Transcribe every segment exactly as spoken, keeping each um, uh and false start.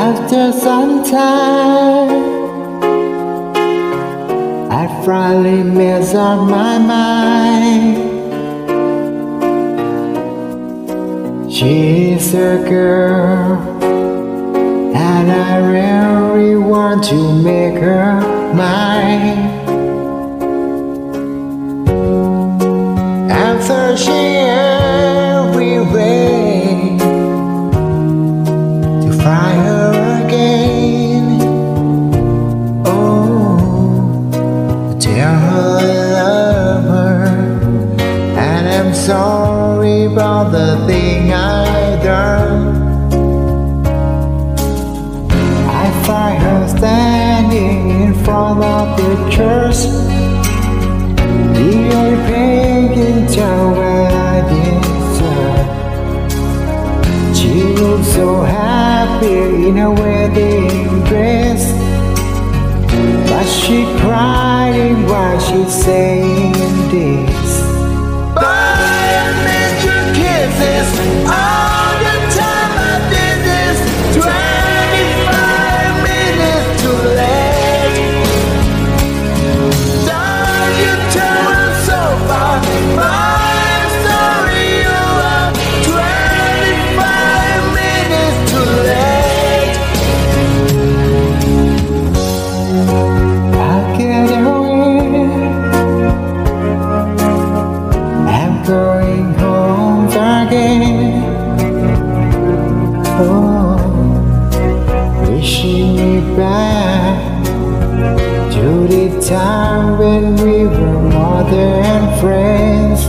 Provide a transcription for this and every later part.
After some time, I finally made up my mind. She's a girl, and I really want to make her mine. I'm searching every way to find her again. Oh, to tell her I love her, and I'm sorry about the thing I've done. I find her standing in front of the church, the old pagan town where I deserve. She looks so happy in her wedding dress, but she crying while she's saying this. All the time I did this, twenty-five minutes too late. Don't you turn so far, my story over, twenty-five minutes too late. I'll get away, I'm going home again. Oh, wishing me back to the time when we were more than friends.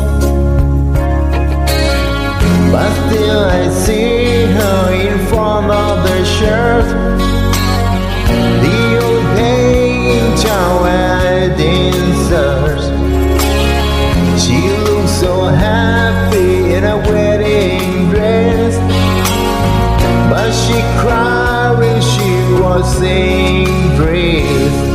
But still I see her in front of the church, the old pagan town where I dancers. She looks so happy in a wedding dress, but she cried when she was saying grace.